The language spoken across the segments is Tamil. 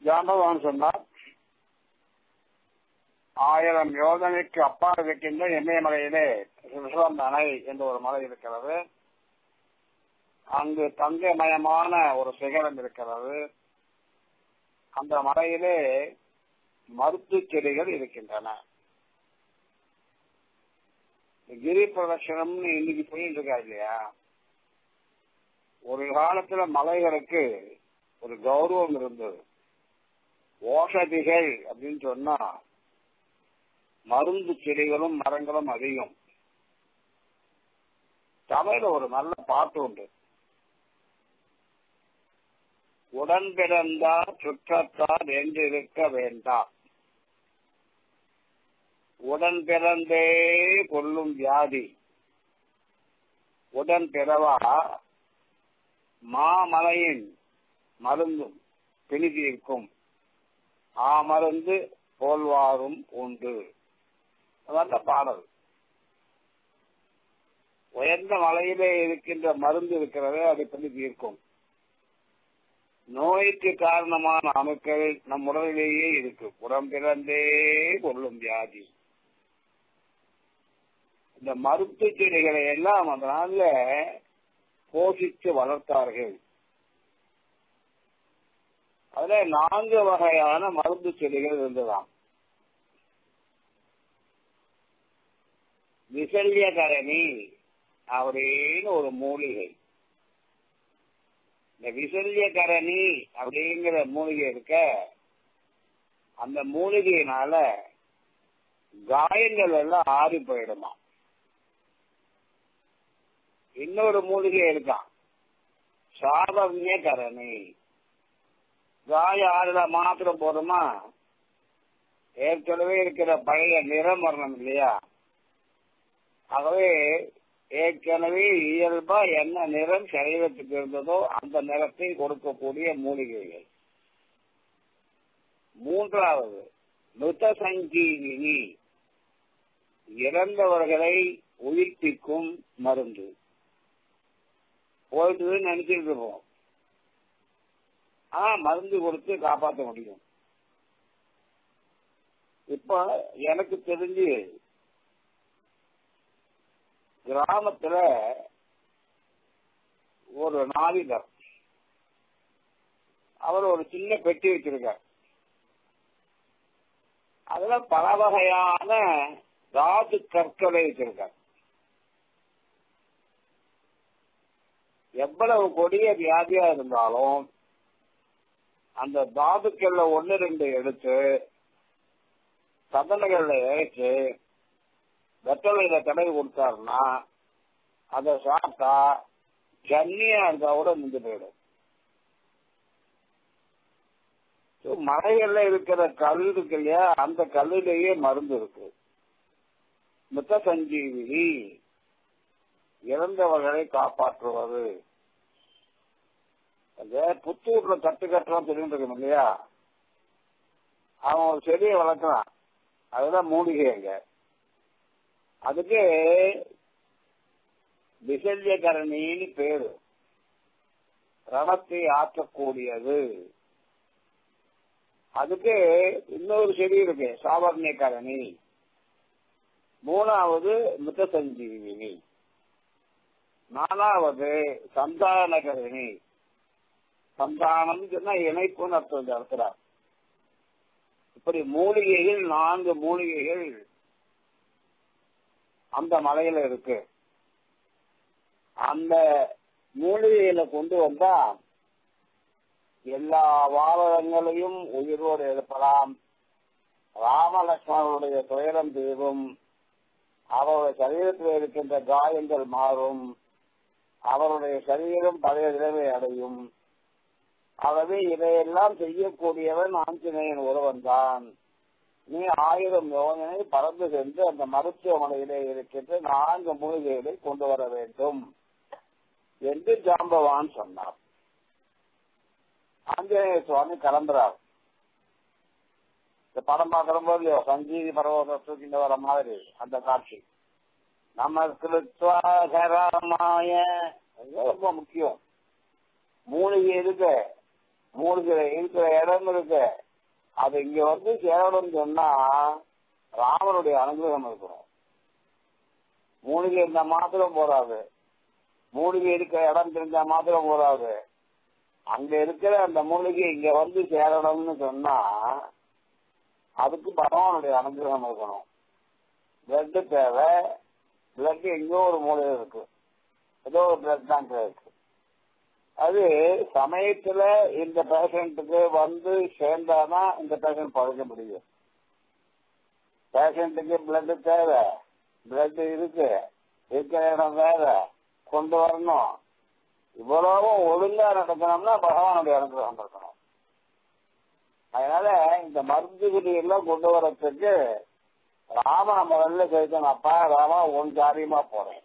ஜாம்பவான் சொன்னார், 1000 யோஜனைக்கு அப்பால் இருக்கின்ற இமயமலையிலே ரிஷபம் அணை என்ற ஒரு மலை இருக்கிறது. அங்கு தங்கமயமான ஒரு சிகரம் இருக்கிறது. அந்த மலையிலே மருத்துவ செடிகள் இருக்கின்றன. கிரி பிரதட்சணம் இன்னைக்கு போயிட்டு இருக்கா இல்லையா? ஒரு காலத்துல மலைகளுக்கு ஒரு கௌரவம் இருந்தது. ஓஷதிகள் அப்படின்னு சொன்னா மருந்து செடிகளும் மரங்களும் அதிகம். தமிழ்ல ஒரு நல்ல பாட்டு உண்டு, உடன் பிறந்தார் சுற்றத்தார் என்று இருக்க வேண்டாம், உடன் பிறந்தே கொள்ளும் வியாதி உடன் பிறவா மாமலையின் மருந்தும் பிணிதீர்க்கும் ஆமருந்து போல்வாரும் உண்டு. நல்ல பாடல். உயர்ந்த மலையிலே இருக்கின்ற மருந்து இருக்கிறது, அதை பிணி தீர்க்கும். நோய்க்கு காரணமான அணுக்கள் நம் உடலிலேயே இருக்கு. உடம் பிறந்தே கொள்ளும் வியாதி. இந்த மருத்துவ செடிகளை எல்லாம் அந்த நாள்ல போஷித்து வளர்த்தார்கள். அதுல 4 வகையான மருந்து செடிகள் இருந்ததாம். விசல்யகரணி அப்படின்னு ஒரு மூலிகை. இந்த விசல்யகரணி அப்படிங்கிற மூலிகை இருக்க, அந்த மூலிகையினால காயங்கள் எல்லாம் ஆறி போயிடுமா. இன்னொரு மூலிகை இருக்கான், சாபர்ணியகரணி. காய ஆறுல மாத்திரம் போதுமா, ஏற்கனவே இருக்கிற பழைய நிறம் வரணும் இல்லையா? ஆகவே ஏற்கனவே இயல்பா என்ன நிறம் சரீரத்துக்கு இருந்ததோ அந்த நிறத்தை கொடுக்கக்கூடிய மூலிகைகள். 3வது மிருத சஞ்சீவினி, இறந்தவர்களை உயிர்ப்பிக்கும் மருந்து. போயிட்டு நினைச்சிட்டு இருப்போம், ஆனா மருந்து கொடுத்து காப்பாற்ற முடியும். இப்ப எனக்கு தெரிஞ்சு கிராமத்துல ஒரு நாவிதர், அவர் ஒரு சின்ன பெட்டி வச்சிருக்கார். அதுல பல வகையான தாது கற்களை வச்சிருக்கார். எவ்வளவு கொடிய வியாதியா இருந்தாலும் அந்த தாதுக்கள்ல 1-2 எடுத்து சதனைகள்ல இறைச்சு வெத்தலையில தடவி கொடுத்தாருன்னா அதை சாப்பிட்டா ஜன்னியா இருந்தா கூட நின்று போயிடும். மலைகள்ல இருக்கிற கல் இருக்கு இல்லையா, அந்த கல்லிலேயே மருந்து இருக்கு. மிருத சஞ்சீவினி, இறந்தவர்களை காப்பாற்றுவது. அந்த புத்தூர்ல தட்டு கட்டுறான் தெரியும் இருக்கும் இல்லையா, அவன் ஒரு செடியை வளர்க்கிறான், அதுதான் மூலிகைங்க. அதுக்கு விசல்யகரணின்னு பேரு. ரணத்தை ஆற்றக்கூடியது. அதுக்கு இன்னொரு செடி இருக்கு, சாவர்ணியகரணி. 3வது மிருத சஞ்சீவினி. 4வது சந்தானகரணி. சந்தானம் சொன்னா இணைப்புன்னு அர்த்தம் இருக்கிறார். இப்படி மூலிகைகள் 4 மூலிகைகள் அந்த மலையில இருக்கு. அந்த மூலிகையில கொண்டு வந்தா எல்லா வாழங்களையும் உயிரோடு எழுப்பலாம். ராமலட்சுமணனுடைய துயரம் தீரும். அவருடைய சரீரத்தில் இருக்கின்ற காயங்கள் மாறும். அவருடைய சரீரம் பழைய நிலைமை அடையும். ஆகவே இதையெல்லாம் செய்யக்கூடியவன் ஆஞ்சநேயன் ஒருவன் தான். நீ 1000 யோஜனை பறந்து சென்று அந்த மருத்துவமனையிலே இருக்கின்ற 4 மூலிகைகளை கொண்டு வர வேண்டும் என்று ஜாம்பவான் சொன்னார். ஆஞ்சநேய சுவாமி கிளம்புறார். இந்த படம் பார்க்கிற போது இல்லையோ, சஞ்சீவி பர்வத தூக்கிட்டு வர மாதிரி அந்த காட்சி. நமஸ்கிருத்வாகராமாய ரொம்ப முக்கியம். மூலிகை இருக்க, மூலிகை இருக்கிற இடம் இருக்கு, அது இங்க வந்து சேரணும்னு சொன்னா ராமனுடைய அனுகிரகம் இருக்கணும். மூலிகை இருந்தா மாத்திரம் போறாது, மூலிகை இருக்கிற இடம் தெரிஞ்சா மாத்திரம் போறாது. அங்க இருக்கிற அந்த மூலிகை இங்க வந்து சேரணும்னு சொன்னா அதுக்கு பகவானுடைய அனுகிரகம் இருக்கணும். பிளட் தேவை. பிளட் எங்கோ ஒரு மூலையில இருக்கு, ஏதோ ஒரு பிளட் பேங்க் இருக்கு. அது சமயத்துல இந்த பேஷண்ட்டுக்கு வந்து சேர்ந்தாதான் இந்த பேஷண்ட் பழக்க முடியும். பேஷண்ட்டுக்கு பிளட் தேவை, பிளட் இருக்கு, இருக்கிற இடம் வேற, கொண்டு வரணும். இவ்வளவும் ஒழுங்கா நடக்கணும்னா பகவானுடைய அனுகிரகம் இருக்கணும். அதனால இந்த மருந்துகளை எல்லாம் கொண்டு வரத்துக்கு ராம முதல்ல கேட்கணும், அப்பா ராமா உன் காரியமா போறேன்.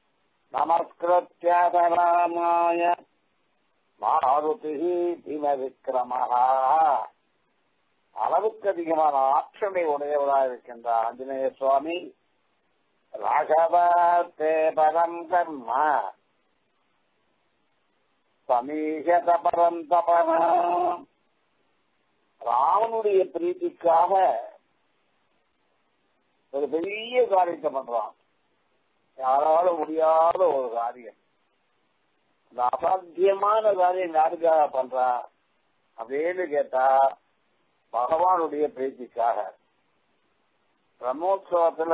நமஸ்கிருத்யாதராமாய மாருதி பீம விக்ரமஹா. அளவுக்கு அதிகமான ஆற்றலை உடையவராக இருக்கின்ற ஆஞ்சநேய சுவாமி ராகவத்தே பரம் கர்ம சமீஷத பரம் தபன. ராமனுடைய பிரீதிக்காக ஒரு பெரிய காரியத்தை பண்றான். யாராலும் முடியாத ஒரு காரியம். இந்த அசாத்தியமான காரியம் யாருக்காக பண்றா அப்படின்னு கேட்டா பகவானுடைய பிரீதிக்காக. பிரம்மோத்சவத்துல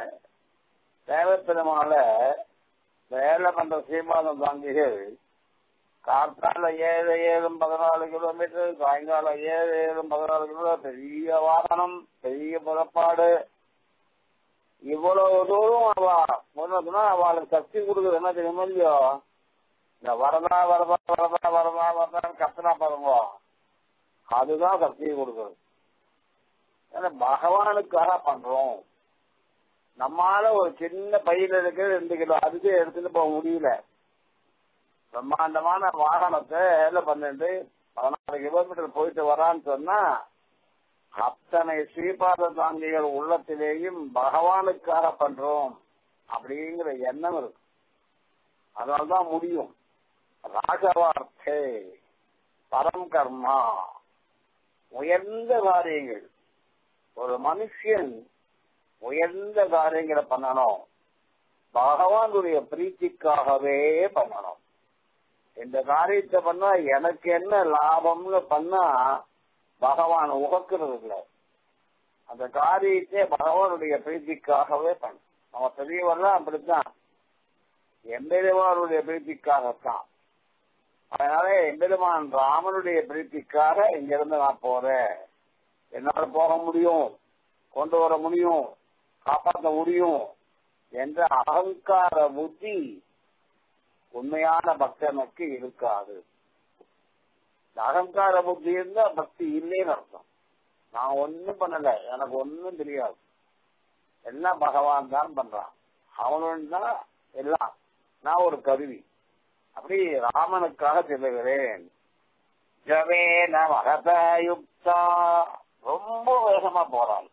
தேவப்பெருமாள வேலை பண்ற சீமாதம் தாங்கிகள் கார்த்தால 7-14 கிலோமீட்டர், சாயங்காலம் 7-14 கிலோமீட்டர், பெரிய வாகனம், பெரிய புறப்பாடு. இவ்வளவு தூரம் முன்னதுன்னா அவளுக்கு சக்தி கொடுக்குறது என்ன தெரியுமோ இல்லையோ, இந்த வரதா வரதா வரதா வரதா வரதான்னு கத்துனா பாருங்க, அதுதான் சக்தியை கொடுக்குறது. ஏன்னா பகவானுக்காக பண்றோம். நம்மால ஒரு சின்ன பையில இருக்கிற 2 கிலோ அதுக்கு எடுத்துட்டு போக முடியல. பிரம்மாண்டமான வாகனத்தை 12-14 கிலோமீட்டர் போயிட்டு வரான்னு சொன்னா அத்தனை ஸ்ரீபாத தாங்கிகள் உள்ளத்திலேயும் பகவானுக்காக பண்றோம் அப்படிங்கிற எண்ணம் இருக்கு. அதனால்தான் முடியும். ராகவார்த்தே பரம் கர்மா, உயர்ந்த காரியங்கள். ஒரு மனுஷன் உயர்ந்த காரியங்களை பண்ணணும், பகவானுடைய பிரீத்திக்காகவே பண்ணணும். இந்த காரியத்தை பண்ணா எனக்கு என்ன லாபம்னு பண்ணா பகவான் உகக்கிறது இல்லை. அந்த காரியத்தை பகவானுடைய பிரீத்திக்காகவே பண்ண. நம்ம பெரியவரெல்லாம் அப்படித்தான், எம்பெருமானுடைய பிரீத்திக்காகத்தான். அதனால எம்பெருமான் ராமனுடைய பிரீத்திக்காக இங்கிருந்து நான் போறேன், என்னால போக முடியும், கொண்டு வர முடியும், காப்பாற்ற முடியும் என்ற அகங்கார புத்தி உண்மையான பக்தனுக்கு இருக்காது. அகங்கார புத்தி இருந்தா பக்தி இல்லைன்னு அர்த்தம். நான் ஒன்னும் பண்ணல, எனக்கு ஒன்னும் தெரியாது, எல்லாம் பகவான் தான் பண்றான், அவனும் தான் எல்லாம், நான் ஒரு கருவி. அப்படி ராமனுக்காக செல்லுகிறேன். ஜவேன மகதயுக்தா, ரொம்ப வேகமா போறான்.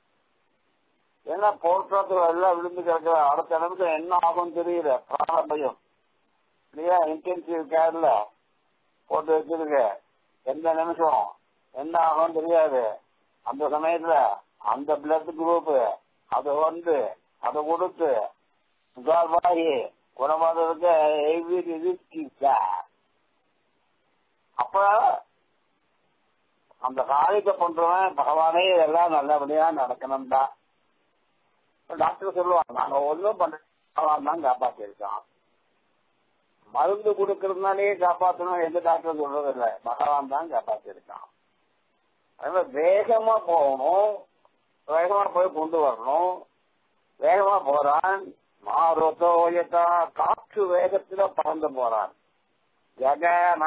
ஏன்னா போற்றத்துல எல்லாம் விழுந்து கிடக்குற, அடுத்த நிமிஷம் என்ன ஆகும் தெரியல, பிராண பயம் இல்லையா, இன்டென்சிவ் கேர்ல போட்டு வச்சிருக்கு. எந்த நிமிஷம் என்ன ஆகும் தெரியாது. அந்த சமயத்துல அந்த பிளட் குரூப் அது வந்து அதை கொடுத்து முகால்வாகி குணமாததுக்கு அப்ப அந்த காரியத்தை பண்றவன் பகவானே எல்லாம் நல்லபடியா நடக்கணும் தான். டாக்டர் சொல்லுவாங்க, நாங்க ஒன்னும் பண்ண தான் காப்பாத்திருக்கோம். மருந்து கொடுக்கறதுனாலே காப்பாற்றணும் எந்த டாக்டர் சொல்றது இல்லை, பகவான் தான் காப்பாத்திருக்கான். அதனால வேகமா போகணும், வேகமா போய் கொண்டு வரணும். வேகமா போறான். மாருதோயதா, காற்று வேகத்துல பறந்து போறான். ஜக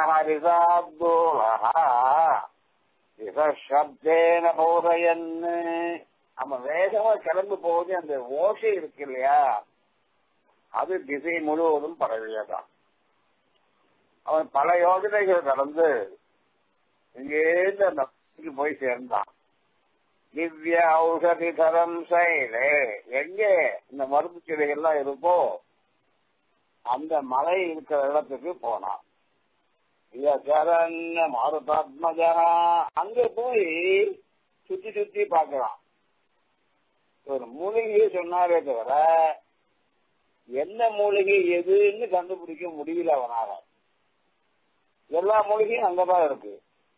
மகரிசாப்தேன போதையன்னு, நம்ம வேகமா கிளம்பி போகுது. அந்த ஓசை இருக்கு இல்லையா, அது திசை முழுவதும் பரவியதான். அவன் பல யோஜனைகள் கடந்து இங்கேருந்து அந்த போய் சேர்ந்தான். திவ்ய ஔஷதி தரம் செயலே, எங்கே இந்த மருந்து செடிகள்லாம் இருக்கோ அந்த மலை இருக்கிற இடத்துக்கு போனான். மாருதாத்மஜா அங்க போய் சுத்தி சுத்தி பார்க்கலாம். ஒரு மூலிகையை சொன்னாரே தவிர என்ன மூலிகை எதுன்னு கண்டுபிடிக்க முடியல அவனால. எல்லா மூலிகையும் அங்கதான் இருக்கு.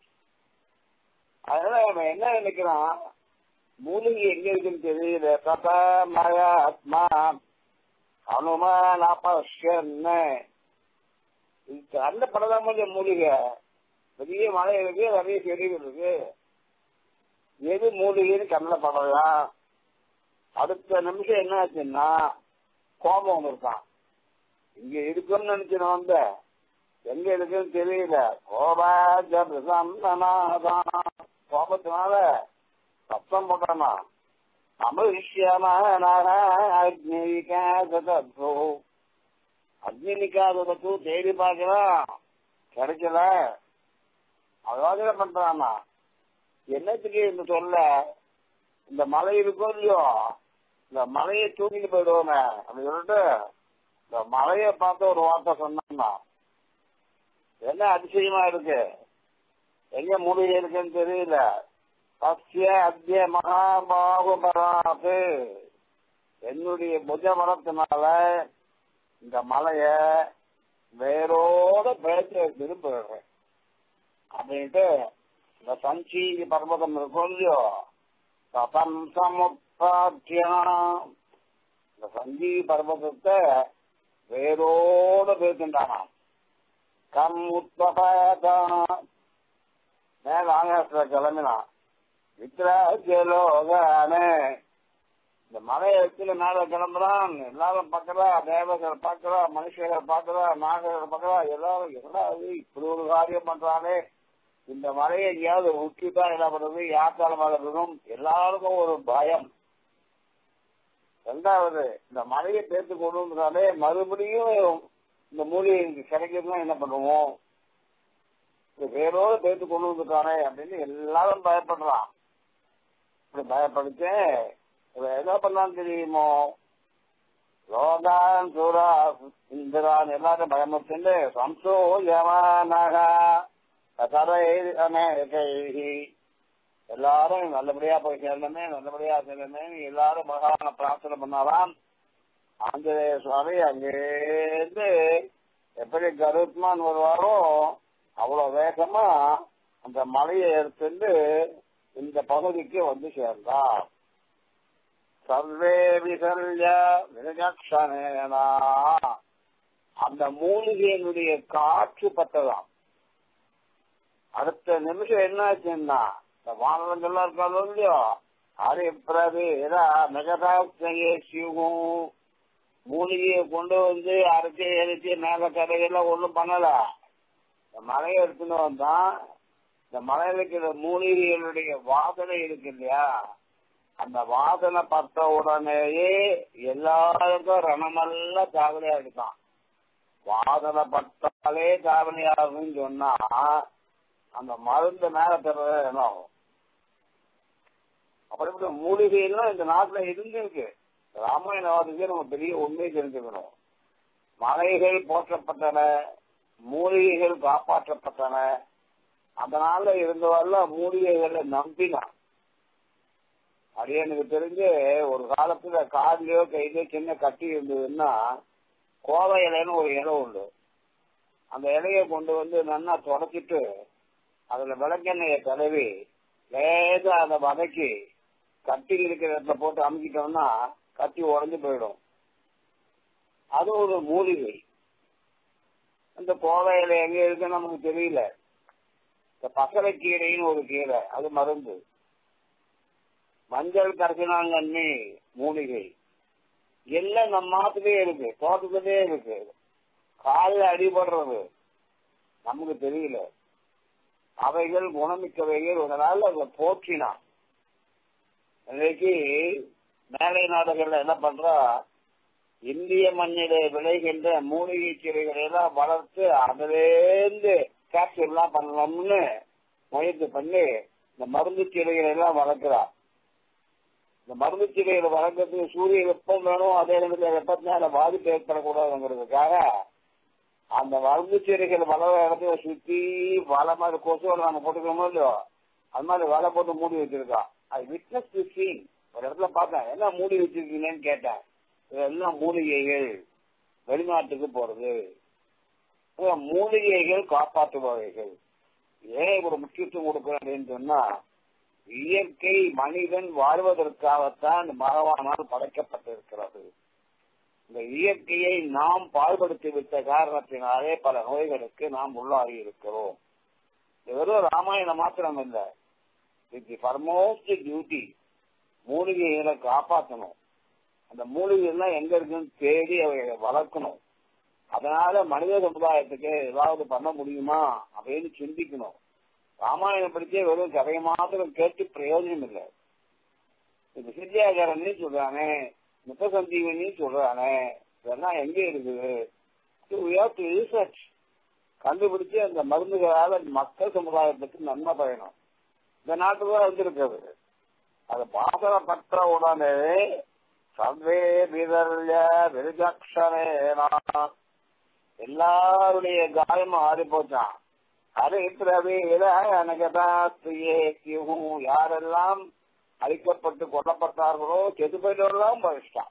அதனால அவன் என்ன நினைக்கிறான், மூலிகை எங்க இருக்குன்னு தெரியல. கதா மய ஆத்மா அனுமான அந்த படதான் கொஞ்சம் மூலிகை. பெரிய மழை இருக்கு, நிறைய செடிகள் இருக்கு, எது மூலிகைன்னு கண்ணில் படலாம். அடுத்த நிமிஷம் என்ன ஆச்சுன்னா கோபம் வந்திருக்கான். இங்க இருக்குன்னு நினைச்சு வந்த எங்க இருக்குன்னு தெரியல. கோபத்தினால சத்தம் போட்டானா அக்னிகாதத்து தேடி பார்க்கலாம், கிடைக்கல. அதாவது பண்றானா என்னத்துக்கு இந்த சொல்ல, இந்த மலை இருக்கோ இல்லையோ இந்த மலையை தூக்கிட்டு போயிடுவோமே அப்படின்னு சொல்லிட்டு இந்த மலையை பார்த்து ஒரு வார்த்தை சொன்னா என்ன அதிசயமா இருக்கு, எங்க மூலிகை இருக்குன்னு தெரியல. சத்திய அத்திய மகாபாகுபராது என்னுடைய புஜபலத்தினால இந்த மலைய வேரோட பேச்சு எடுத்துட்டு போயிடுறேன் அப்படின்ட்டு இந்த சஞ்சி பர்வதம் இருக்கும் இல்லையோ ததம் சமுப்பாத்தியம் இந்த சஞ்சி பர்வதத்தை வேரோட பேசுண்டானா. கம் உத்பதான் மேல ஆகாசத்துல கிளம்பினான். வித்ராஜலோகானே இந்த மலையை வச்சு மேல கிளம்புறான். எல்லாரும் பார்க்கறா, தேவர்கள் பார்க்கறா, மனுஷர்கள் பார்க்கறா, நாகர்கள் பார்க்கறா, எல்லாரும் எல்லாரும் இப்படி ஒரு காரியம் பண்றானே, இந்த மலையை எங்கேயாவது உச்சிதான் என்ன பண்றது, யாத்தால வளர்றதும் எல்லாருக்கும் ஒரு பயம். ரெண்டாவது இந்த மலையை பேர்த்து கொண்டு வந்தாலே மறுபடியும் இந்த மூலிகை கிடைக்கிறதுனா என்ன பண்ணுவோம், வேறோட பேர்த்து கொண்டு வந்துட்டானே அப்படின்னு எல்லாரும் பயப்படுறான். இப்படி பயப்படுத்து என்ன பண்ணான்னு தெரியுமோ, லோகான் சூரா இந்திரான் எல்லாரும் பயமுறுத்து சம்சோ யமானக எல்லாரும் நல்லபடியா போய் சேரணுமே, நல்லபடியா சேரணுமே எல்லாரும் மகான பிரார்த்தனை பண்ணாலாம். ஆஞ்சநேய சுவாமி அங்கேருந்து எப்படி கருத்மான் வருவாரோ அவ்வளவு வேகமா அந்த மலையை எடுத்துட்டு இந்த பகுதிக்கு வந்து சேர்ந்தார். சர்வே விசல்ய விரஜக்ஷணேனா அந்த மூலிகையினுடைய காற்று பட்டதாம். அடுத்த நிமிஷம் என்ன ஆச்சுன்னா இந்த வானவங்கள்லாம் இருக்காங்க இல்லையோ அரிப்பிரதீரா மெகதாசையே சிவம் மூலிகையை கொண்டு வந்து அரைச்சி எரிச்சு மேல கரையெல்லாம் ஒண்ணும் பண்ணல. இந்த மலையை எடுத்துன்னு வந்தான். இந்த மலையில இருக்கிற மூலிகைகளுடைய வாசனை இருக்கு இல்லையா, அந்த வாசனை பட்ட உடனேயே எல்லாருக்கும் ரணமெல்லாம் காவலியா எடுத்தான். வாசனை பட்டாலே காவலியாகுன்னு சொன்னா அந்த மருந்து மேல தர்றது என்ன ஆகும். அப்படிப்பட்ட மூலிகைலாம் இந்த நாட்டுல இருந்திருக்கு. ராமாயணவாதிக்கு நம்ம பெரிய உண்மையை தெரிஞ்சுக்கணும். மலைகள் போற்றப்பட்டன, மூலிகைகள் காப்பாற்றப்பட்டன. அதனால இருந்தவல்ல மூலிகைகளை நம்பினான். அப்படியே எனக்கு தெரிஞ்சு ஒரு காலத்துல காதுலயோ கையிலயோ சின்ன கட்டி இருந்ததுன்னா கோவை இலைன்னு ஒரு இலை உண்டு. அந்த இலையை கொண்டு வந்து நல்லா தொடச்சிட்டு அதுல விளக்கெண்ணெயை தடவி லேசா அதை வதக்கி கட்டி இருக்கிற இடத்துல போட்டு அமுக்கிட்டோம்னா கட்டி உடஞ்சு போயிடும். அது ஒரு மூலிகை. அந்த கோவை இலை எங்க இருக்குன்னு நமக்கு தெரியல. இந்த பசலைக்கீரைன்னு ஒரு கீரை, அது மருந்து. மஞ்சள் கரைசினாங்கண்ணி மூலிகை எல்லாம் நம்ம மாத்துலயே இருக்கு, தோட்டத்திலே இருக்கு. காலில் அடிபடுறது நமக்கு தெரியல. அவைகள் குணமிக்கவைகள் அதனால அதை போற்றினான். இன்னைக்கு மேலை நாடுகள்ல என்ன பண்றா, இந்திய மண்ணிலே விளைகின்ற மூலிகை கீரைகளை எல்லாம் வளர்த்து அதிலேருந்து கேப்சூல் எல்லாம் பண்ணலாம்னு முயற்சி பண்ணி இந்த மருந்து கீரைகளை எல்லாம் வளர்க்கிறா. இந்த மருந்து கீரைகளை வளர்க்கறதுக்கு சூரிய வெப்பம் வேணும், அதே நேரத்தில் வெப்பத்தினால பாதிப்பு ஏற்படக்கூடாதுங்கிறதுக்காக அந்த மருந்து செடிகள் வளர இடத்துல சுத்தி வலை மாதிரி கொசு வலை நம்ம போட்டுக்கணுமோ இல்லையோ அது மாதிரி வலை போட்டு மூடி வச்சிருக்கான். அது விட்னஸ் தி சீன். ஒரு இடத்துல பார்த்தேன், என்ன மூடி வச்சிருக்கீங்கன்னு கேட்டேன். இதெல்லாம் மூலிகைகள், வெளிநாட்டுக்கு போறது. மூலிகைகள் காப்பாற்றுபவைகள். ஏன் ஒரு முக்கியத்துவம் கொடுக்கிறேன் அப்படின்னு சொன்னா, இயற்கை மனிதன் வாழ்வதற்காகத்தான் பகவானால் படைக்கப்பட்டிருக்கிறது. இந்த இயற்கையை நாம் பாழ்படுத்தி விட்ட காரணத்தினாலே பல நோய்களுக்கு நாம் உள்ளாகி இருக்கிறோம். வெறும் ராமாயணம் மாத்திரம் இல்ல, இட்ஸ் ஃபர்மோஸ்ட் டியூட்டி. மூலிகைகளை காப்பாற்றணும். அந்த மூலிகைகள்லாம் எங்க இருக்குன்னு தேடி அவைகளை வளர்க்கணும். அதனால மனித சமுதாயத்துக்கு ஏதாவது பண்ண முடியுமா அப்படின்னு சிந்திக்கணும். ராமாயணம் படிச்சே வெறும் கதையை மாத்திரம் கேட்டு பிரயோஜனம் இல்லை. இது சித்தியாகாரன்னு சொல்றானே, முத்தசஞ்சீவனி சொல்றானே, இதெல்லாம் எங்க இருக்குது? ரிசர்ச் கண்டுபிடிச்சு அந்த மருந்துகளால மக்கள் சமுதாயத்துக்கு நன்மை பயணம் இந்த நாட்டுதான் வந்திருக்கிறது. அது பாசனப்பட்ட உடனே சர்வே விதர்ய விருஜக்ஷரேனா எல்லாருடைய காயமும் ஆறி போச்சான். யாரெல்லாம் அழிக்கப்பட்டு கொல்லப்பட்டார்களோ செது போயிட்டவர்களாம் பழிச்சிட்டான்.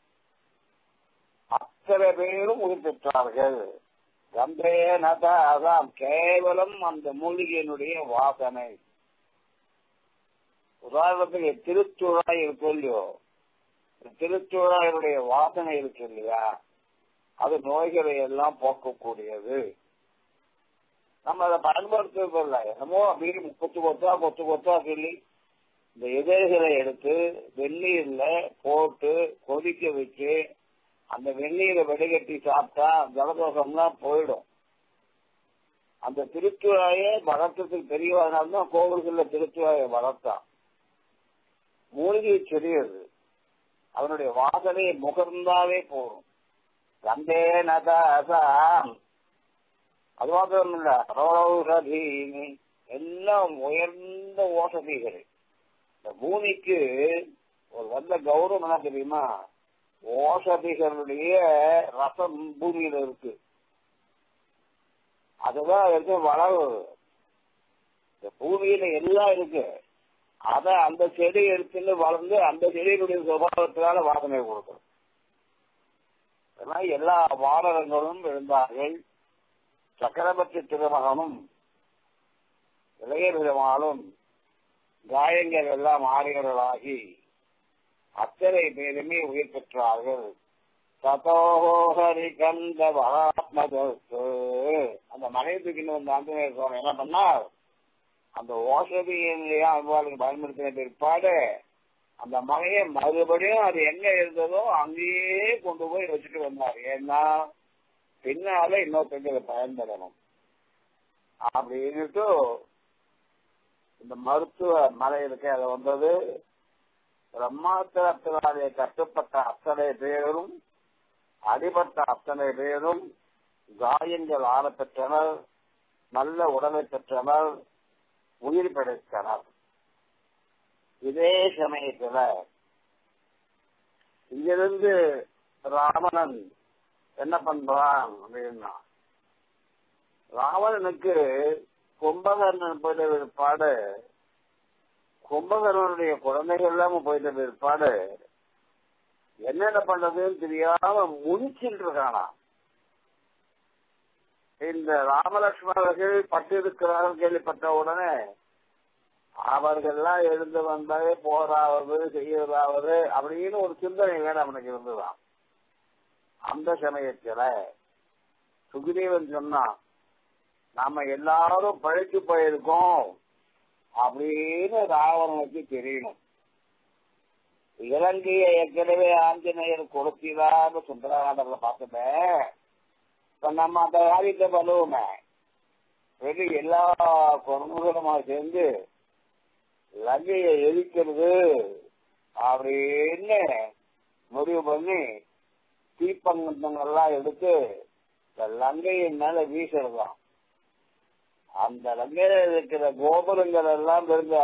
அத்தனை பேரும் உயிர் பெற்றார்கள். கந்தே நதான் கேவலம் அந்த மூலிகையினுடைய வாசனை. உதாரணத்துக்கு திருத்துழாய் இருக்கு இல்லையோ, திருத்துழாயினுடைய வாசனை இருக்கு இல்லையா, அது நோய்களை எல்லாம் போக்கக்கூடியது. நம்ம அதை பயன்படுத்துறதில்லை. என்னமோ அப்படி கொத்து கொத்தா சொல்லி இந்த இதழ்களை எடுத்து வெந்நீர்ல போட்டு கொதிக்க வச்சு அந்த வெந்நீரை வடிகட்டி சாப்பிட்டா ஜலதோஷம்லாம் போயிடும். அந்த திருத்துழாயை வளர்த்ததுக்கு பெரியவனால்தான் கோவில்கள்ல திருத்துழாயை வளர்த்தான். மூலிகை செடி அது. அதனுடைய வாசனையை முகர்ந்தாவே போகும். கந்தே நதான் அது மாத்திரம் இல்ல, ரோஷதீனி எல்லாம் உயர்ந்த ஓஷதிகள். இந்த பூமிக்கு ஒரு நல்ல கௌரவம் என்ன தெரியுமா? ஓஷதிகளுடைய ரசம் பூமியில இருக்கு. அதுதான் இருக்கு வளவு. இந்த பூமியில எல்லாம் இருக்கு. அத அந்த செடி எடுத்துன்னு வளர்ந்து அந்த செடியினுடைய சுபாவத்தினால வாசனை கொடுக்கும். எல்லா வானரங்களும் எழுந்தார்கள். சக்கரவர்த்தி திருமகனும் இளைய பெருமாளும் காயங்கள் எல்லாம் ஆரியர்களாகி அத்தனை பேருமே உயிர் பெற்றார்கள். சதோஹரி கந்த வராத்மதத்து அந்த மனைவிக்கு வந்த ஆஞ்சநேயர் சுவாமி என்ன பண்ணார்? அந்த ஓஷதியிலேயே அவ்வாறு பயன்படுத்தின பிற்பாடு அந்த மலையை மறுபடியும் அது எங்க இருந்ததோ அங்கேயே கொண்டு போய் வச்சுட்டு வந்தார். ஏன்னா பின்னால இன்னொருத்தங்க பயன்படணும் அப்படின்னுட்டு இந்த மருத்துவ மலை இருக்க அது வந்தது. பிரம்மாத்திரத்தினாலே கட்டுப்பட்ட அத்தனை பேரும் அடிபட்ட அத்தனை பேரும் காயங்கள் ஆற பெற்றனர், நல்ல உடலை பெற்றனர், உயிர் பிழைத்தனர். இதே சமயத்துல இங்கிருந்து ராவணன் என்ன பண்றான் அப்படின்னா, ராவணனுக்கு கும்பகர்ணன் போயிட்ட பிற்பாடு, கும்பகர்ணனுடைய குழந்தைகள் எல்லாம் போயிட்ட பிற்பாடு என்னென்ன பண்றதுன்னு தெரியாம முடிச்சுட்டு இருக்கானா. இந்த ராமலட்சுமணர்கள் பட்டு இருக்கிறார்கள் கேள்விப்பட்ட உடனே அவர்கள்லாம் எழுந்து வந்தாலே போராவது செய்யறதாவது அப்படின்னு ஒரு சிந்தனை வேணும் அவனுக்கு இருந்துதான். அந்த சமயத்துல சுக்ரீவன் சொன்னான், நாம எல்லாரும் பழிச்சு போயிருக்கோம் அப்படின்னு ராவணனுக்கு தெரியணும். இலங்கையை ஏற்கனவே ஆஞ்சநேயர் கொடுத்தீரான்னு சுந்தரகாண்டத்துல பார்த்துட்டேன். இப்ப நம்ம அந்த காரியத்தை பண்ணுவோமே, வெளி எல்லா குரங்குகளுமா சேர்ந்து லங்கையை எரிக்கிறது அப்படின்னு முடிவு பண்ணி தீப்பங்கெல்லாம் எடுத்து இந்த லங்கையின் மேல வீசுறதாம். அந்த லங்கையில இருக்கிற கோபுரங்கள் எல்லாம் இருந்தா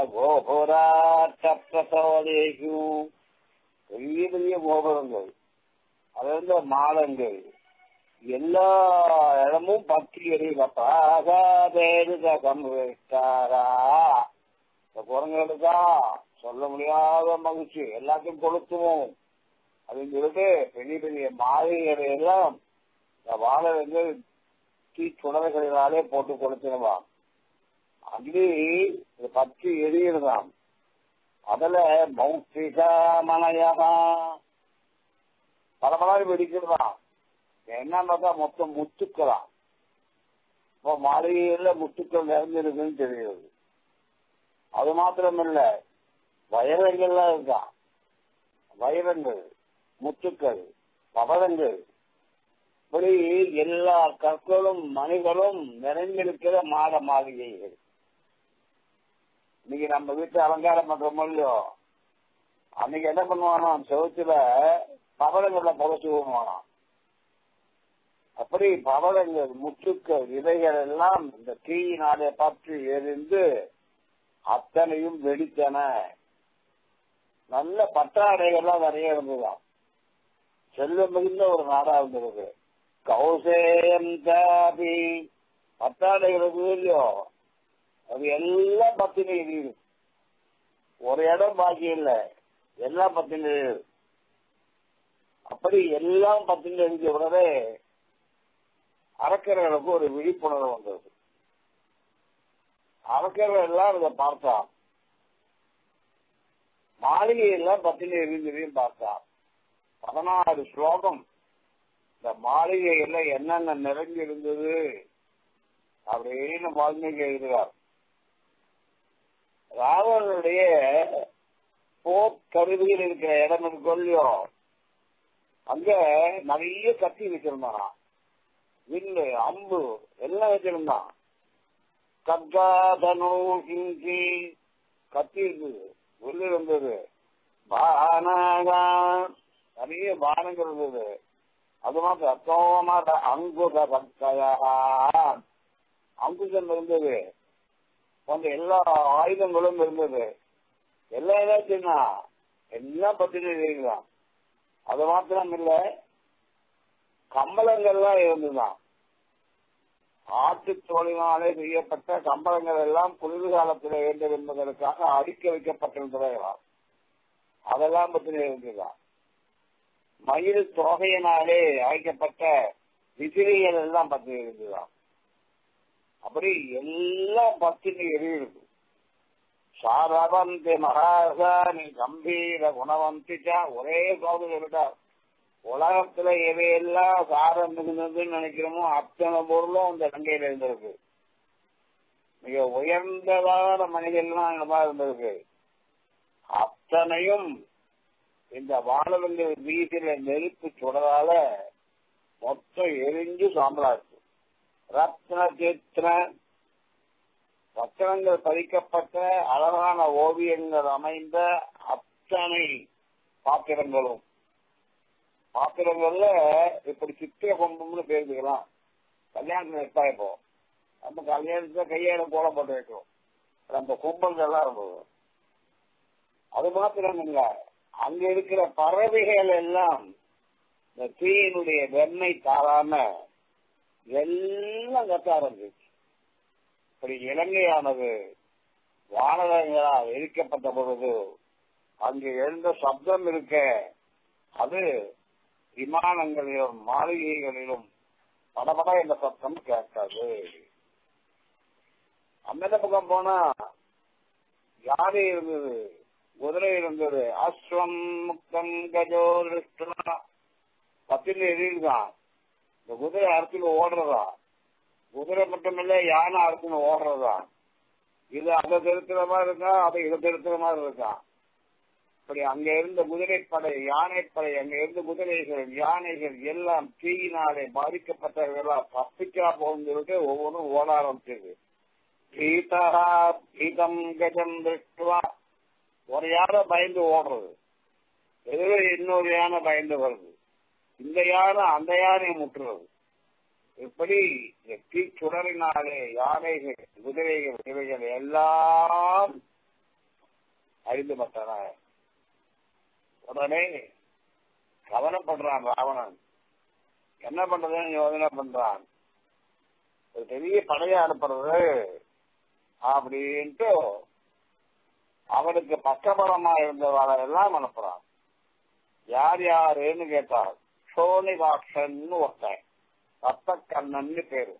கோபுராட்சோதேகும் பெரிய பெரிய கோபுரங்கள், அது இருந்த மாடங்கள் எல்லா இடமும் பற்றி எரிவப்பாரா. குரங்களுக்கா சொல்ல முடியாத மகிழ்ச்சி, எல்லாத்தையும் கொளுத்துவோம் அப்படின்னு சொல்லிட்டு பெரிய பெரிய மாளிகைகளை எல்லாம் இந்த வாழை தீ சுடர்களினாலே போட்டு கொளுத்திடுவான். அங்கே பற்றி எரியுதான். அதுல மௌத்திகா மனையகா பல மணி வெடிக்கிறதான். என்னன்னு பார்த்தா மொத்தம் முத்துக்கலாம். இப்போ மாளிகையில முத்துக்கள் நிறைஞ்சிருக்குன்னு தெரியுது. அது மாத்திரமில்ல, வைரங்கள்லாம் இருக்கான். வைரங்கள், முத்துக்கள், பவளங்கள், இப்படி எல்லா கற்களும் மணிகளும் நிறைந்திருக்கிற மாட மாளிகைகள். இன்னைக்கு நம்ம வீட்டு அலங்காரம் பண்றோமோ இல்லையோ, அன்னைக்கு என்ன பண்ணுவானோ செவத்துல பவளங்கள்ல புதைச்சு விடுவானோ. அப்படி பவளங்கள், முத்துக்கள், இவைகள் எல்லாம் இந்த தீயினாலே பற்றி எரிந்து அத்தனையும் வெடித்தன. நல்ல பட்டாடைகள்லாம் நிறைய இருந்ததுதான். செல்வம் மிகுந்த ஒரு நாடா இருந்தது. கௌசேயம் தாபி பட்டாடைகள் இல்லையோ, அது எல்லாம் பத்தினி எரியுது. ஒரு இடம் பாக்கி இல்லை, எல்லாம் பத்தினி. அப்படி எல்லாம் பத்தினி எரிஞ்ச உடனே அரக்கர்களுக்கு ஒரு விழிப்புணர்வு வந்தது. அரக்கர்கள் எல்லாம் இதை பார்த்தான். மாளிகையெல்லாம் பத்தினி எரிஞ்சதையும் பார்த்தான். 16 ஸ்லோகம் இந்த மாளிகையில என்னென்ன நிறைஞ்சு இருந்தது அப்படின்னு வால்மீகி எழுதுகிறார். ராவணனுடைய போர்க்கருவிகள் இருக்கிற இடம் இருக்கொல்லையோ, அங்க நிறைய கத்தி வச்சிருந்தானா. வில்லு, அம்பு எல்லாம் வச்சிருந்தான். கத்காதனு கிஞ்சி கத்தி இருந்தது, வில்லு இருந்தது, பானகா நிறைய பானங்கள் இருந்தது. அது மாத்திரம் அத்தோமாத அங்குத பக்கையா அங்குசம் இருந்தது. கொஞ்சம் எல்லா ஆயுதங்களும் இருந்தது. எல்லாம் ஏதாச்சுன்னா எல்லாம் பத்தினா. அது மாத்திரம் இல்ல, கம்பளங்கள்லாம் இருந்துதான். ஆட்டு தோழினாலே செய்யப்பட்ட கம்பளங்கள் எல்லாம் குளிர்காலத்தில் வேண்டும் என்பதற்காக அடுக்க வைக்கப்பட்டிருந்தவைகளாம். அதெல்லாம் பத்தின இருந்துதான். மயில் தொகையினாலே அழைக்கப்பட்ட விசிறிகள் எல்லாம் பத்தி இருந்துதான். அப்படி எல்லாம் பத்தினி எரியுது. சாரவந்தி மகாசானி கம்பீர குணவந்திச்சா ஒரே சோதனை இருந்தார். உலகத்துல எவையெல்லாம் சாரம் மிகுந்ததுன்னு நினைக்கிறோமோ அத்தனை பொருளும் அந்த கங்கையில இருந்திருக்கு. மிக உயர்ந்ததான மனிதெல்லாம் அங்கமா இருந்திருக்கு. அத்தனையும் இந்த வானவெளியில் வீட்டில நெருப்பு சுடரால மொத்தம் எரிஞ்சு சாம்பலா இருக்கு. ரத்ன சித்திர ரத்தனங்கள் பதிக்கப்பட்ட அழகான ஓவியங்கள் அமைந்த அத்தனை பாத்திரங்களும், பாத்திரங்கள்ல இப்படி சித்திர கொம்புன்னு பேருக்கலாம். கல்யாணத்துல இருக்கா இப்போ நம்ம கல்யாணத்துல கையால கோலம் போட்டு வைக்கிறோம். அந்த கும்பல்கள்லாம் இருந்தது. அது மாத்திரம் இல்ல, அங்க இருக்கிற பறவைகள் எல்லாம் இந்த தீயினுடைய வெண்ணை தாராம எல்லாம் கத்த ஆரம்பிச்சு. இப்படி இலங்கையானது வானகங்களால் எரிக்கப்பட்ட பொழுது அங்கு எழுந்த சப்தம் இருக்க, அது விமானங்களிலும் மாளிகைகளிலும் படபட என்ற சத்தம் கேட்காது. அந்த பக்கம் போனா யானை இருந்தது, குதிரை இருந்தது. அஸ்வம் முக்தம் கஜோ திருஷ்டா பத்தில எரியுதான். இந்த குதிரை அறுத்துல ஓடுறதா, குதிரை மட்டுமில்ல யானை அறுத்துல ஓடுறதா. இது அதை திருத்துற மாதிரி இருக்கா, அதை இதை திருத்துற மாதிரி இருக்கா. இப்படி அங்க இருந்த குதிரைப்படை, யானைப்படை, அங்க இருந்த குதிரைகள், யானைகள் எல்லாம் தீயினாலே பாதிக்கப்பட்டவர்களா தப்பிக்கா போகும் சொல்லிட்டு ஒவ்வொன்றும் ஓட ஆரம்பிச்சது. கீதம் கஜம் திருஷ்டுவா ஒரு யானை பயந்து ஓடுறது, எதுவே இன்னொரு யானை பயந்து வருது. இந்த யானை அந்த யானை முற்றுறது. இப்படி தீ சுடரினாலே யானைகள், குதிரைகள், இவைகள் எல்லாம் அழிந்துபட்டன. உடனே கவனப்படுறான் ராவணன். என்ன பண்றதுன்னு யோசனை பண்றான். ஒரு பெரிய படையை அனுப்புறது அப்படின்ட்டு அவனுக்கு பக்கபலமா இருந்தவரெல்லாம் அனுப்புறான். யார் யாருன்னு கேட்டார். சோனிவாக்ஷன் ஒருத்தன், ரத்தக்கண்ணன் பேரு.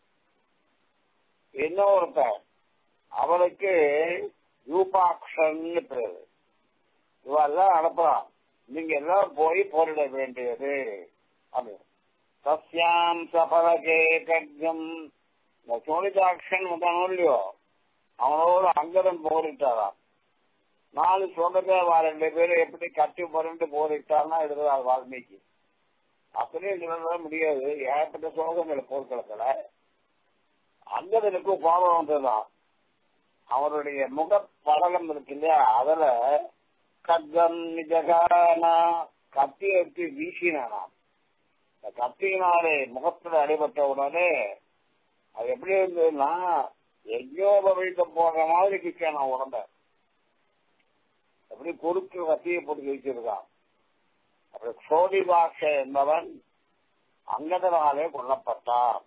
இன்னொருத்தன் அவனுக்கு யூபாக்ஷன் பேரு. இவெல்லாம் அனுப்புறான். நீங்க எல்லாம் போய் போரிட வேண்டியது அப்படின்னு. சஸ்யாம் சபலகே கட்கம். இந்த சோனிதாக்ஷன் வந்தானோ இல்லையோ, அவனோட அங்கதன் போரிட்டாராம். 4 ஸ்லோகத்தை 2 பேரும் எப்படி கட்டி புரண்டு போரிட்டார்னா எழுதுறார் வால்மீகி. அப்படியே எழுத முடியாது, ஏற்பட்ட ஸ்லோகங்கள் போர்க்களத்துல. அங்கதனுக்கு கோபம் வந்ததுதான். அவருடைய முகப்படலம் இருக்கு இல்லையா, அதுல கட்கம் நிஜகானா கத்தி எடுத்து வீசினானாம். இந்த கத்தியினாலே முகத்துல அடிபட்ட உடனே அது எப்படி இருந்ததுன்னா எங்கோபவிக்க போற மாதிரி கிச்சானா உடம்ப. அப்படி குறுக்கு கத்தியை போட்டு வச்சிருக்கான். அப்புறம் சோதிபாஷ என்பவன் அங்கதனாலே கொல்லப்பட்டான்.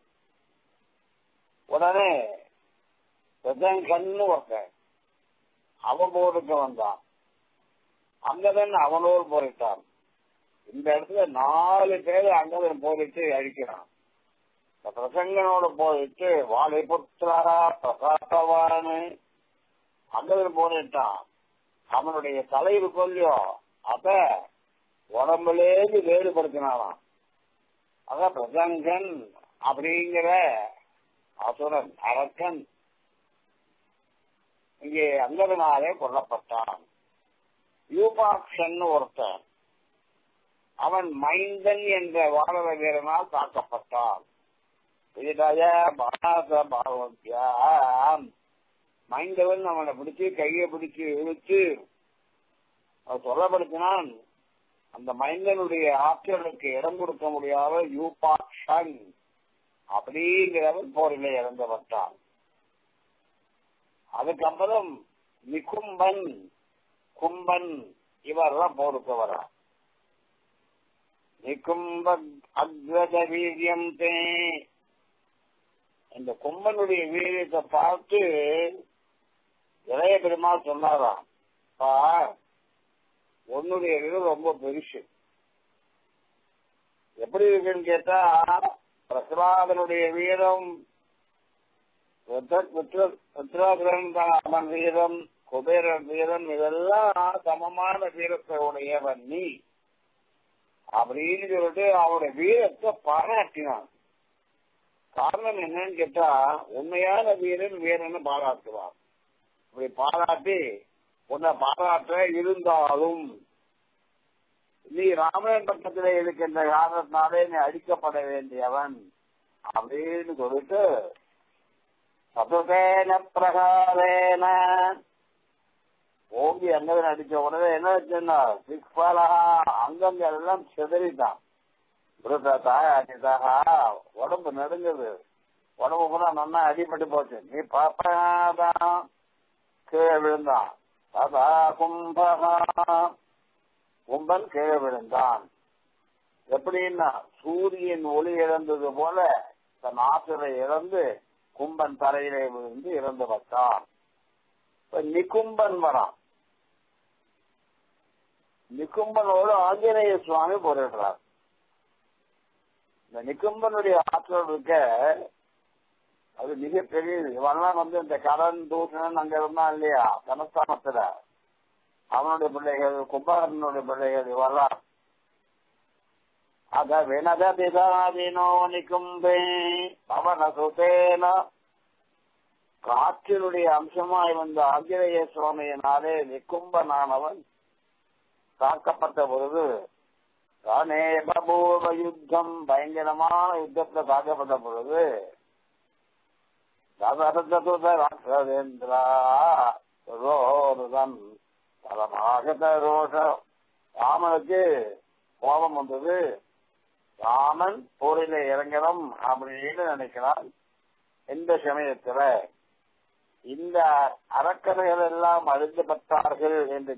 உடனே கண்ணு ஒருத்தன் அவன் போருக்கு வந்தான். அங்கதன் அவனோடு போரிட்டான். இந்த இடத்துல 4 பேர் அங்கதன் போரிட்டு அழிக்கிறான். பிரசங்கனோட போயிட்டு வாலிபுத்திரா பிரகாசவானு அங்கதன் போரிட்டான். அவனுடைய தலைவு கொல்லியோ அத உடம்புலேருந்து வேறுபடுத்தினாராம். அதான் பிரசங்கன் அப்படிங்கிற அசுரன் அரக்கன் இங்கே அங்கதனாலே கொல்லப்பட்டான். யூபாக்ஷன் ஒருத்தன் அவன் மைந்தன் என்ற வானர வீரனால் தாக்கப்பட்டான். மைந்தவன் அவனை பிடிச்சு கையை பிடிச்சு இழுத்து சொல்லப்படுத்தினான். அந்த மைந்தனுடைய ஆற்றலுக்கு இடம் கொடுக்க முடியாத யூபாக்ஷன் அப்படிங்கிறவன் போரிலே இறந்துவிட்டான். அதுக்கப்புறம் நிகும்பன் கும்பன் இவரெல்லாம் போருக்கு வரா. நிகும்ப அக்ரஜ வீரியம் தே. இந்த கும்பனுடைய வீரியத்தை பார்த்து இளைய பெருமாள் சொன்னாராம், உன்னுடைய வீரம் ரொம்ப பெருசு. எப்படி இருக்குன்னு கேட்டா பிரகலாதனுடைய வீரம், அவன் வீரம், குபேரன் வீரம் இதெல்லாம் சமமான வீரத்தை உடையவன் நீ அப்படின்னு சொல்லிட்டு அவருடைய வீரத்தை பாராட்டினான். காரணம் என்னன்னு கேட்டா உண்மையான வீரன் வீரன்னு பாராட்டுவான். இப்படி பாராட்டி உன்னை பாராட்ட இருந்தாலும் நீ ராமன் பக்கத்திலே இருக்கின்ற காரணத்தினாலே நீ அடிக்கப்பட வேண்டியவன் அப்படின்னு சொல்லிட்டு சதுதேன பிரகாரேன ஓங்கி அங்கதன் அடிச்ச உடனே என்ன வச்சுன்னா அங்கங்கள் எல்லாம் செதறிட்டான். உடம்பு நடுங்குது, உடம்பு கூட நல்லா அடிபட்டு போச்சு. நீ பாப்பாதான் கீழே விழுந்தான். அதா கும்பகா கும்பன் கீழே விழுந்தான். எப்படின்னா சூரியன் ஒளி இழந்தது போல தன் ஆற்றலை இழந்து கும்பன் தரையிலே விழுந்து இறந்து வந்தான். நிகும்பன் வரான். நிகும்பனோடு ஆஞ்சநேய சுவாமி போரிடுறார். இந்த நிகும்பனுடைய ஆற்றல் இருக்க அது மிகப்பெரியது. இவெல்லாம் இந்த கடன் தூஷணன் அங்க இருந்தான் இல்லையா தனஸ்தானத்துல, அவனுடைய பிள்ளைகள் கும்பகரனுடைய பிள்ளைகள் இவெல்லாம் அத வினத பிதாவினோ நிகும்பே பவனசுதேன காற்றினுடைய அம்சமாய் வந்த ஆஞ்சநேய சுவாமியினாலே நிகும்பனானவன் தாக்கப்பட்ட பொழுது தானே பபூர்வ யுத்தம் பயங்கரமான யுத்தத்துல தாக்கப்பட்ட பொழுது ராமனுக்கு கோபம் வந்தது. ராமன் போரிலே இறங்கணும் அப்படின்னு நினைக்கிறான். இந்த சமயத்துல இந்த அரக்கர்கள் எல்லாம் அழிக்கப்பட்டார்கள் என்று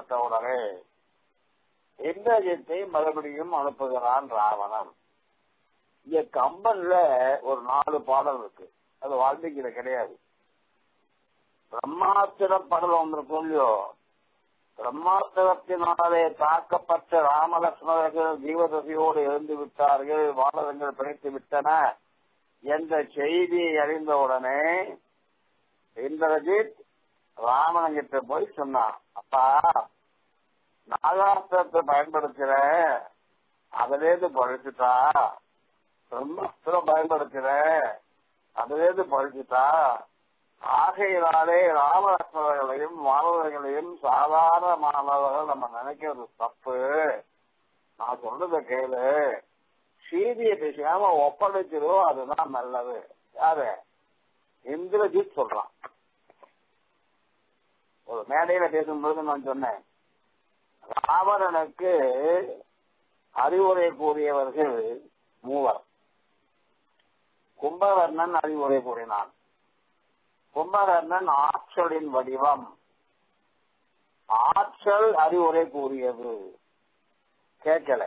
கேள்விப்பட்டவுடனே இந்திரஜித்தை மறுபடியும் அனுப்புகிறான் ராவணன். இங்க கம்பன்ல ஒரு 4 பாடல் இருக்கு. அது வால்மீகியில கிடையாது. பிரம்மாஸ்திர பாடல் ஒன்று இருக்கும் இல்லையோ, பிரம்மாஸ்திரத்தினாலே தாக்கப்பட்ட ராமலட்சுமணர்கள் ஜீவதசையோடு எழுந்து விட்டார்கள், வானரங்கள் பிழைத்து விட்டன என்ற செய்தியை அறிந்தவுடனே இந்திரஜித் ராமனங்கிட்ட போய் சொன்னான், அப்பா நாகாஸ்திரத்தை பயன்படுத்துற, அதிலேருந்து பழிச்சுட்டா, பிரம்மாஸ்திரம் பயன்படுத்துற, அதிலேருந்து பழிச்சுட்டா, ஆகையினாலே ராமலட்சுமணர்களையும் மாணவர்களையும் சாதாரண மாணவர்கள் நம்ம நினைக்கிறது தப்பு. நான் சொல்றத கேளு, சீதையை பேசாம ஒப்படைச்சிடும், அதுதான் நல்லது. யாரு? இந்திரஜித் சொல்றான். ஒரு மேடையில பேசும்போது நான் சொன்னேன், ராவணனுக்கு அறிவுரை கூறியவர்கள் 3. கும்பகர்ணன் அறிவுரை கூறினான். கும்பகர்ணன் ஆற்றலின் வடிவம், ஆற்றல் அறிவுரை கூறியது, கேட்கல.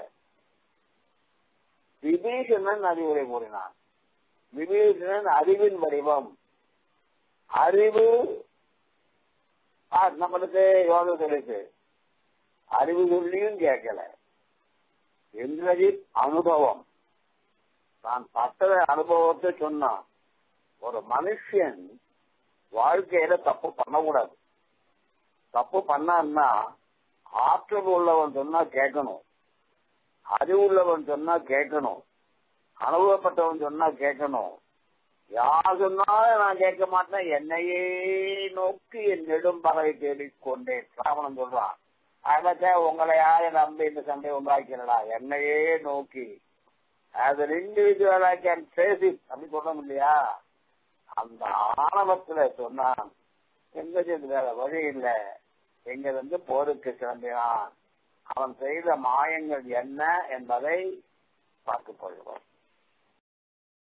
விபீஷணன் அறிவுரை கூறினான். விபீஷணன் அறிவின் வடிவம், அறிவு நம்மளுக்கு யோகத்திற்கு அறிவு சொல்லியும் கேட்கல. இந்திரஜித் அனுபவம், நான் பட்ட அனுபவத்தை சொன்னான். ஒரு மனுஷன் வாழ்க்கையில தப்பு பண்ணக்கூடாது. தப்பு பண்ணான்னா ஆற்றல் உள்ளவன் சொன்னா கேட்கணும், அறிவு உள்ளவன் சொன்னா கேட்கணும், அனுபவப்பட்டவன் சொன்னா கேட்கணும். யார் சொன்னாலும் நான் கேட்க மாட்டேன், என்னையே நோக்கி என் நெடும் பகை தேடிக்கொண்டேன் ராவணன் சொல்றான். அதனால உங்களை யாரை நம்பி இந்த சண்டையை உண்டாக்கிறடா, என்னையே நோக்கி. அது individual I can face it அப்படி சொல்ல முடியா? அந்த ஆணவத்துல சொன்னான். எங்க வேற வழி இல்லை, எங்க போருக்கு கிளம்பினான். அவன் செய்த மாயங்கள் என்ன என்பதை பார்க்க போகிறோம்.